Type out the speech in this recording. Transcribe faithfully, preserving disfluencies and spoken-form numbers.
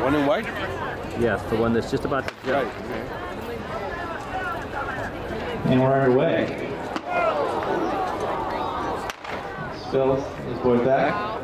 one in white? Yes, the one that's just about to jump. Right. And we're underway. Phil, his boy back.